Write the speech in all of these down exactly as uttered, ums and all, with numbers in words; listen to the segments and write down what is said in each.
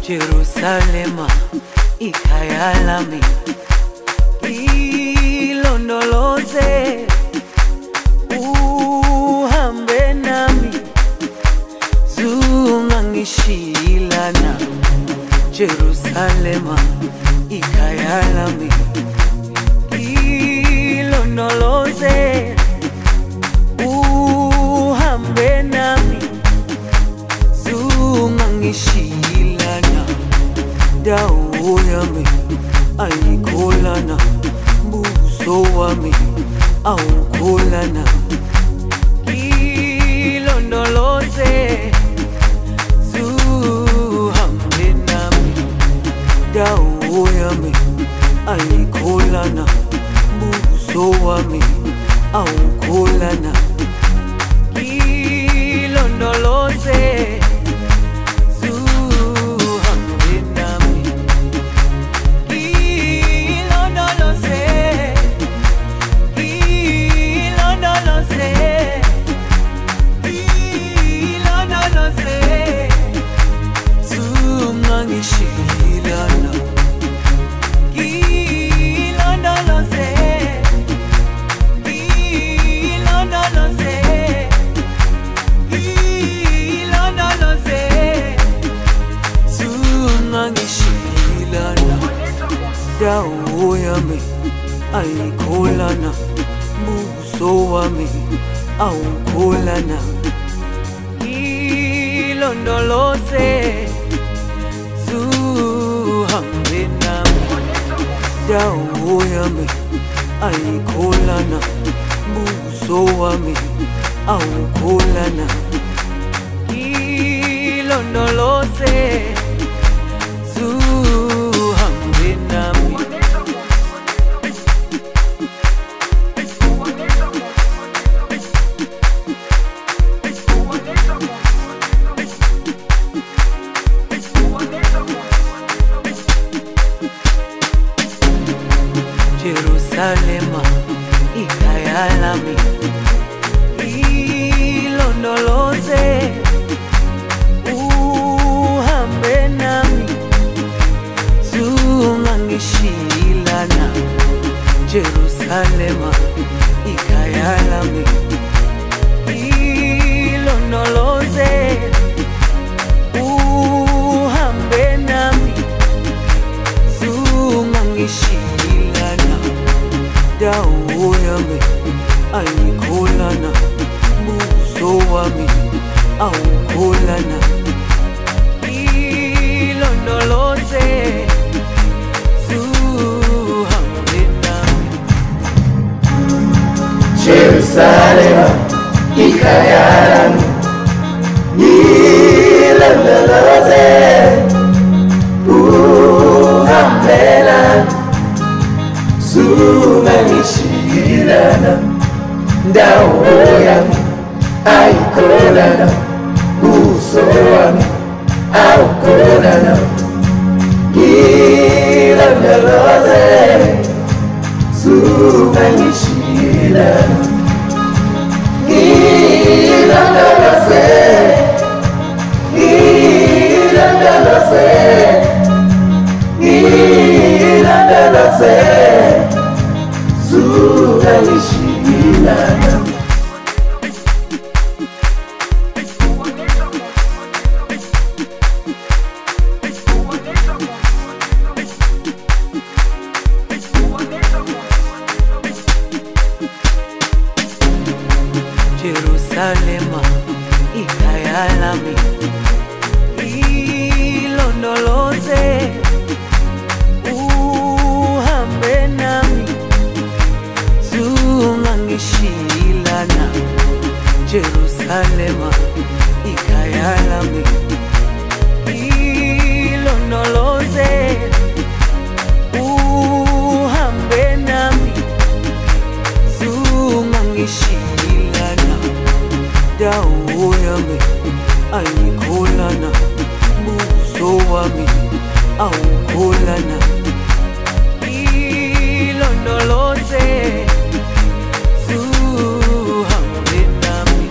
Jerusalema ikhaya lami, ilondoloze uhambe nami, zungangishilana. Jerusalema ikhaya lami, ilondoloze uhambe nami, zungangishilana. Dawo yami ayikholana, buso wami awukholana. Ilondoloze zuhambe nami, dawo yami ayikholana, buso wami awukholana. Ilondoloze dawo yami ayikholana, buso wami awukholana. Ilondoloze zuhambe nami, dawo yami ayikholana, buso wami awukholana. Ilondoloze zuhambe nami. Jerusalema ikhaya lami, ilondoloze uhambe nami, zungangishilana. Jerusalema ikhaya lami, ilondoloze uhambe nami, zungangishilana. Dawo yami ayikholana, buso wami awukholana. Ilondoloze zuhambe nami. Jerusalema ikhaya lami, ilondoloze uhambe nami, zungangishilana. Dawo yami ayikholana, buso wami awukholana. Ilondoloze zungangishilana. Ilondoloze, ilondoloze, ilondoloze zungangishilana. Jerusalema ikhaya lami, ilondoloze uhambe nami, zungangishilana. Jerusalema ikhaya lami, ilondoloze uhambe nami, zungangishilana. Dawo yami ayikholana, buso wami awukholana. Ilondoloze zuhambe nami.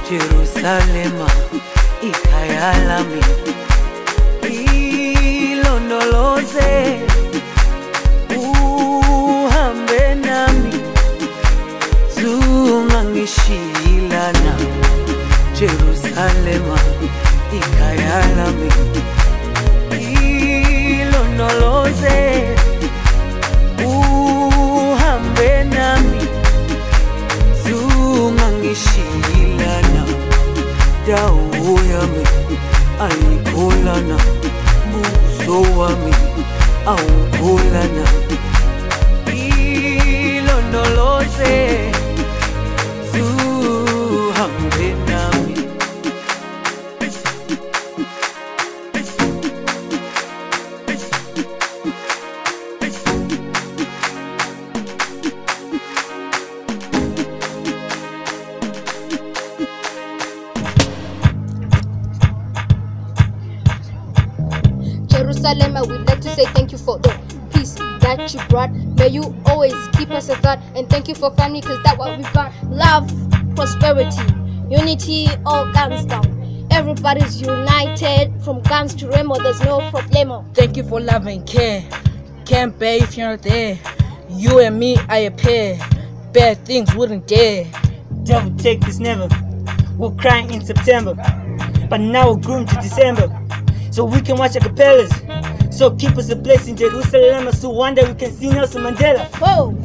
Jerusalema ikhaya lami ilondoloze uhambe nami zungangishilana Jerusalema ikhaya lami ilondoloze uhambe nami zungangishilana dawo yami ayikholana buso wami awukholana ilondoloze zuhambe nami Jerusalem, I would like to say thank you for the peace that you brought. May you always keep us at that, and thank you for family, because that's what we got. Love, prosperity, unity, all guns down. Everybody's united, from guns to Remo, there's no problemo. Thank you for love and care. Can't bear if you're not there. You and me are a pair. Bad things wouldn't dare. Devil take this never. We're crying in September, but now we're groomed to December, so we can watch acapellas. So keep us a place in Jerusalem, so one day we can see Nelson Mandela. Whoa!